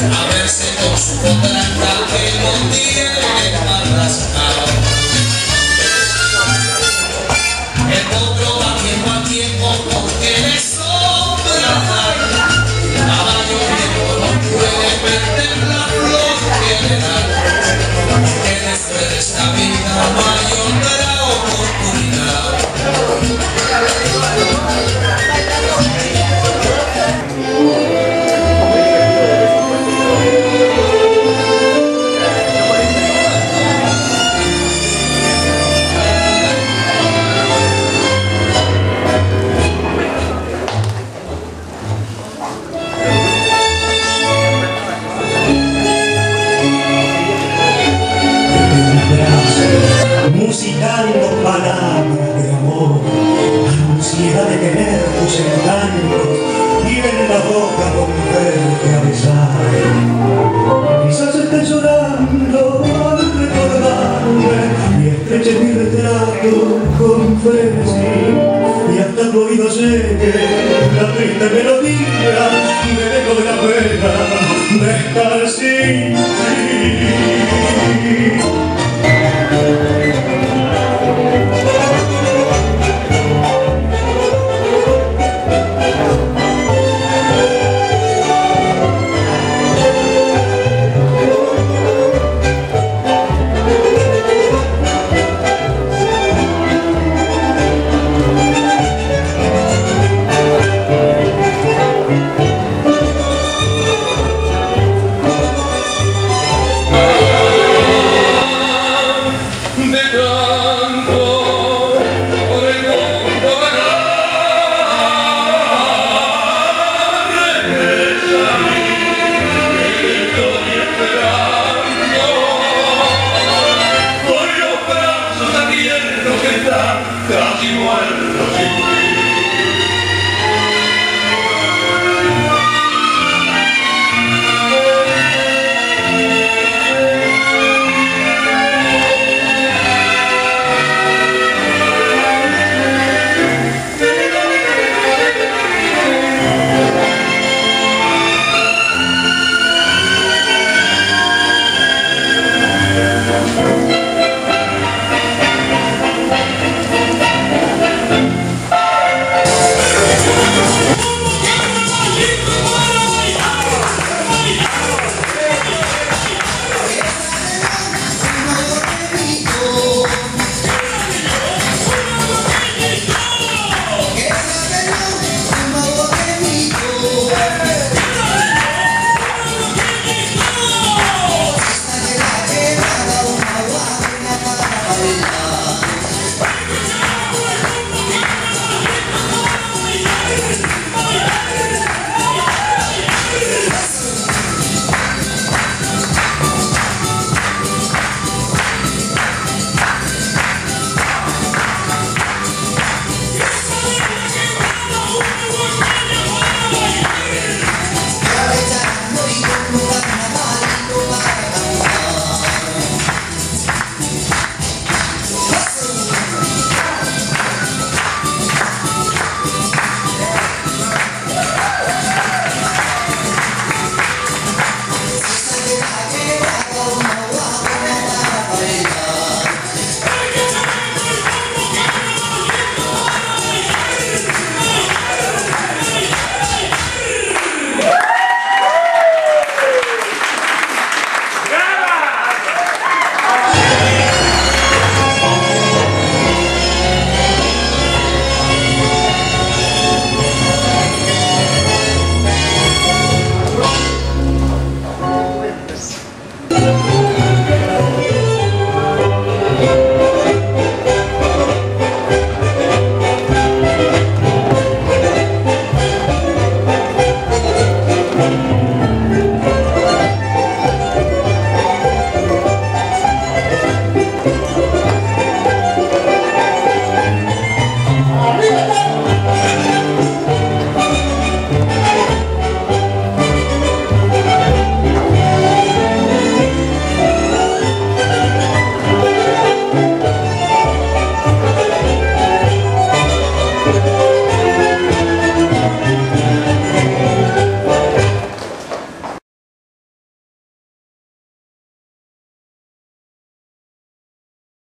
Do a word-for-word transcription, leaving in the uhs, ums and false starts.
a verse con su potranca que no tiene para rascar. El potro va tiempo a tiempo porque le sobra mar. Caballo viejo no puede perder la flor que le da, que después de esta vida no hay otra oportunidad. Musicando palabras de amor, ansiedad de tener tus encantos y en la boca volverte a besar. Quizás estés llorando al recordarme y estreches mi retrato con frenesí y hasta tu oído llegue la triste melodía y me dejo de la pena de estar sin ti.